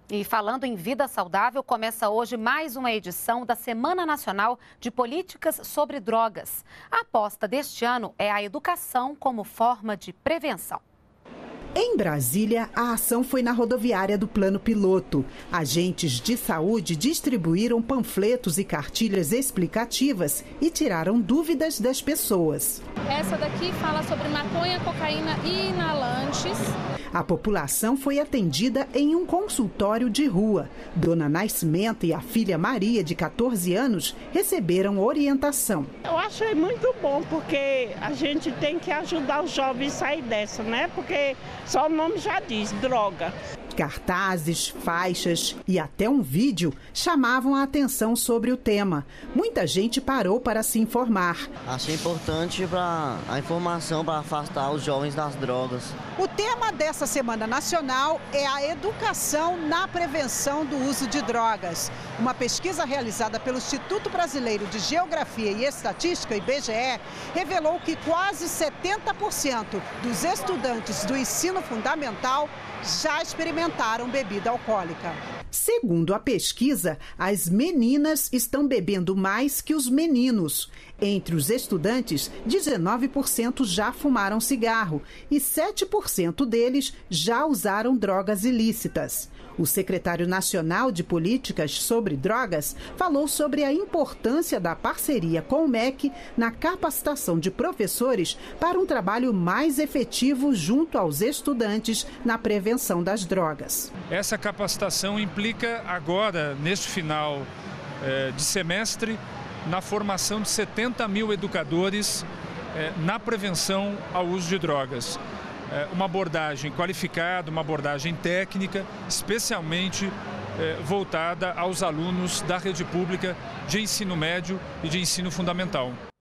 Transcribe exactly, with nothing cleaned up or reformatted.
E falando em vida saudável, começa hoje mais uma edição da Semana Nacional de Políticas sobre Drogas. A aposta deste ano é a educação como forma de prevenção. Em Brasília, a ação foi na rodoviária do Plano Piloto. Agentes de saúde distribuíram panfletos e cartilhas explicativas e tiraram dúvidas das pessoas. Essa daqui fala sobre maconha, cocaína e inalantes. A população foi atendida em um consultório de rua. Dona Nascimento e a filha Maria, de quatorze anos, receberam orientação. Eu achei muito bom, porque a gente tem que ajudar os jovens a sair dessa, né? Porque só o nome já diz, droga. Cartazes, faixas e até um vídeo chamavam a atenção sobre o tema. Muita gente parou para se informar. Achei importante para a informação para afastar os jovens das drogas. O tema dessa Semana Nacional é a educação na prevenção do uso de drogas. Uma pesquisa realizada pelo Instituto Brasileiro de Geografia e Estatística, I B G E, revelou que quase setenta por cento dos estudantes do ensino fundamental já experimentaram bebida alcoólica. Segundo a pesquisa, as meninas estão bebendo mais que os meninos. Entre os estudantes, dezenove por cento já fumaram cigarro e sete por cento deles já usaram drogas ilícitas. O secretário nacional de Políticas sobre Drogas falou sobre a importância da parceria com o M E C na capacitação de professores para um trabalho mais efetivo junto aos estudantes na prevenção das drogas. Essa capacitação implica agora, neste final eh, de semestre, na formação de setenta mil educadores eh, na prevenção ao uso de drogas. Uma abordagem qualificada, uma abordagem técnica, especialmente eh, voltada aos alunos da rede pública de ensino médio e de ensino fundamental.